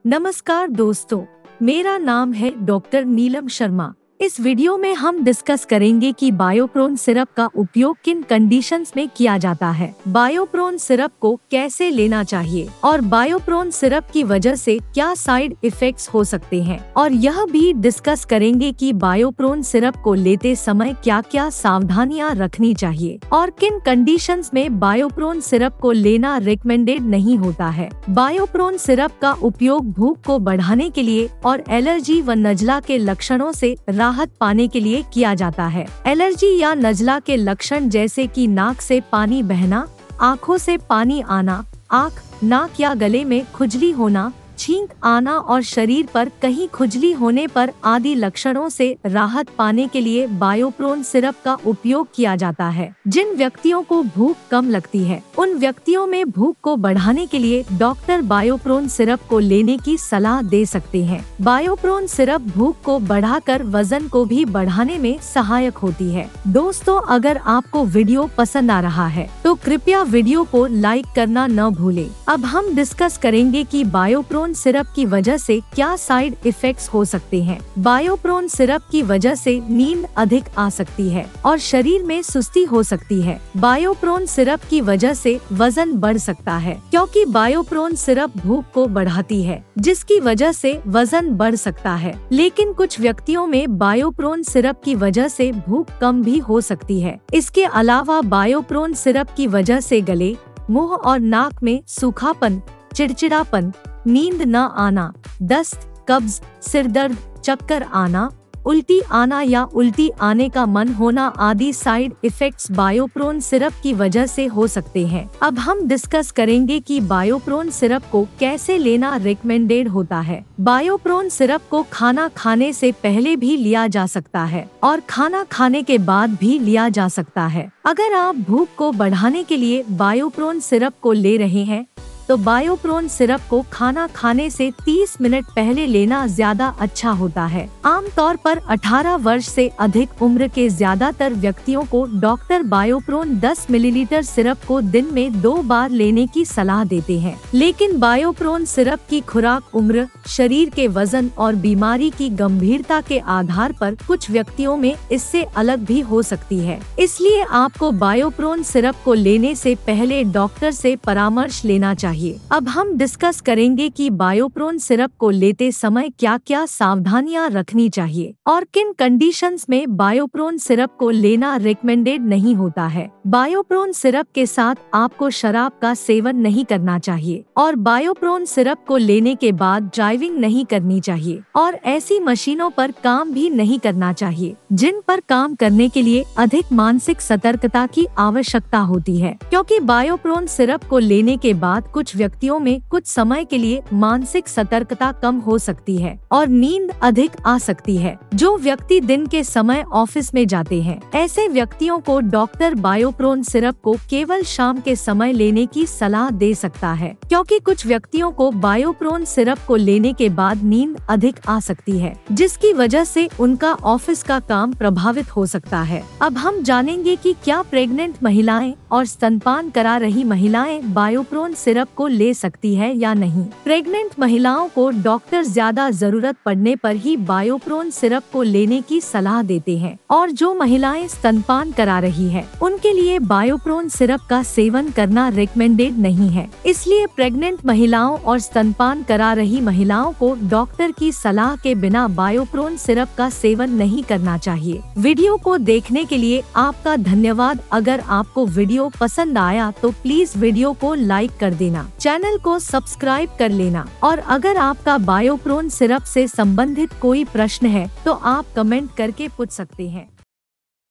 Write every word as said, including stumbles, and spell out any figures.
नमस्कार दोस्तों, मेरा नाम है डॉक्टर नीलम शर्मा। इस वीडियो में हम डिस्कस करेंगे कि बायोप्रोन सिरप का उपयोग किन कंडीशंस में किया जाता है, बायोप्रोन सिरप को कैसे लेना चाहिए और बायोप्रोन सिरप की वजह से क्या साइड इफेक्ट्स हो सकते हैं, और यह भी डिस्कस करेंगे कि बायोप्रोन सिरप को लेते समय क्या क्या सावधानियां रखनी चाहिए और किन कंडीशंस में बायोप्रोन सिरप को लेना रिकमेंडेड नहीं होता है। बायोप्रोन सिरप का उपयोग भूख को बढ़ाने के लिए और एलर्जी व नजला के लक्षणों से राहत पाने के लिए किया जाता है। एलर्जी या नजला के लक्षण जैसे कि नाक से पानी बहना, आँखों से पानी आना, आँख, नाक या गले में खुजली होना, छींक आना और शरीर पर कहीं खुजली होने पर आदि लक्षणों से राहत पाने के लिए बायोप्रोन सिरप का उपयोग किया जाता है। जिन व्यक्तियों को भूख कम लगती है, उन व्यक्तियों में भूख को बढ़ाने के लिए डॉक्टर बायोप्रोन सिरप को लेने की सलाह दे सकते हैं। बायोप्रोन सिरप भूख को बढ़ाकर वजन को भी बढ़ाने में सहायक होती है। दोस्तों, अगर आपको वीडियो पसंद आ रहा है तो कृपया वीडियो को लाइक करना न भूलें। अब हम डिस्कस करेंगे कि बायोप्रोन सिरप की वजह से क्या साइड इफेक्ट्स हो सकते हैं। बायोप्रोन सिरप की वजह से नींद अधिक आ सकती है और शरीर में सुस्ती हो सकती है। बायोप्रोन सिरप की वजह से वजन बढ़ सकता है, क्योंकि बायोप्रोन सिरप भूख को बढ़ाती है, जिसकी वजह से वजन बढ़ सकता है। लेकिन कुछ व्यक्तियों में बायोप्रोन सिरप की वजह से भूख कम भी हो सकती है। इसके अलावा बायोप्रोन सिरप की वजह से गले, मुंह और नाक में सूखापन, चिड़चिड़ापन, नींद न आना, दस्त, कब्ज, सिरदर्द, चक्कर आना, उल्टी आना या उल्टी आने का मन होना आदि साइड इफेक्ट्स बायोप्रोन सिरप की वजह से हो सकते हैं। अब हम डिस्कस करेंगे कि बायोप्रोन सिरप को कैसे लेना रिकमेंडेड होता है। बायोप्रोन सिरप को खाना खाने से पहले भी लिया जा सकता है और खाना खाने के बाद भी लिया जा सकता है। अगर आप भूख को बढ़ाने के लिए बायोप्रोन सिरप को ले रहे हैं तो बायोप्रोन सिरप को खाना खाने से तीस मिनट पहले लेना ज्यादा अच्छा होता है। आमतौर पर अठारह वर्ष से अधिक उम्र के ज्यादातर व्यक्तियों को डॉक्टर बायोप्रोन दस मिलीलीटर सिरप को दिन में दो बार लेने की सलाह देते हैं। लेकिन बायोप्रोन सिरप की खुराक उम्र, शरीर के वजन और बीमारी की गंभीरता के आधार पर कुछ व्यक्तियों में इससे अलग भी हो सकती है। इसलिए आपको बायोप्रोन सिरप को लेने से पहले डॉक्टर से परामर्श लेना चाहिए। अब हम डिस्कस करेंगे कि बायोप्रोन सिरप को लेते समय क्या क्या सावधानियां रखनी चाहिए और किन कंडीशंस में बायोप्रोन सिरप को लेना रिकमेंडेड नहीं होता है। बायोप्रोन सिरप के साथ आपको शराब का सेवन नहीं करना चाहिए और बायोप्रोन सिरप को लेने के बाद ड्राइविंग नहीं करनी चाहिए और ऐसी मशीनों पर काम भी नहीं करना चाहिए जिन पर काम करने के लिए अधिक मानसिक सतर्कता की आवश्यकता होती है, क्योंकि बायोप्रोन सिरप को लेने के बाद कुछ व्यक्तियों में कुछ समय के लिए मानसिक सतर्कता कम हो सकती है और नींद अधिक आ सकती है। जो व्यक्ति दिन के समय ऑफिस में जाते हैं, ऐसे व्यक्तियों को डॉक्टर बायोप्रोन सिरप को केवल शाम के समय लेने की सलाह दे सकता है, क्योंकि कुछ व्यक्तियों को बायोप्रोन सिरप को लेने के बाद नींद अधिक आ सकती है, जिसकी वजह से उनका ऑफिस का काम प्रभावित हो सकता है। अब हम जानेंगे कि क्या प्रेग्नेंट महिलाएं और स्तनपान करा रही महिलाएं बायोप्रोन सिरप को ले सकती है या नहीं। प्रेग्नेंट महिलाओं को डॉक्टर ज्यादा जरूरत पड़ने पर ही बायोप्रोन सिरप को लेने की सलाह देते हैं और जो महिलाएं स्तनपान करा रही है उनके लिए बायोप्रोन सिरप का सेवन करना रिकमेंडेड नहीं है। इसलिए प्रेग्नेंट महिलाओं और स्तनपान करा रही महिलाओं को डॉक्टर की सलाह के बिना बायोप्रोन सिरप का सेवन नहीं करना चाहिए। वीडियो को देखने के लिए आपका धन्यवाद। अगर आपको वीडियो पसंद आया तो प्लीज वीडियो को लाइक कर देना, चैनल को सब्सक्राइब कर लेना और अगर आपका बायोप्रोन सिरप से संबंधित कोई प्रश्न है तो आप कमेंट करके पूछ सकते हैं।